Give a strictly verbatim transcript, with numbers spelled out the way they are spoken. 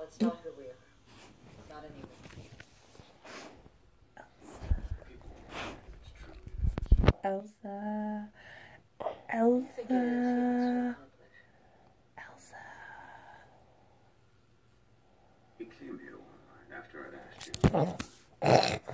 it's not who we are. Not anymore. Elsa. Elsa. Elsa. He came here one night after I'd asked you.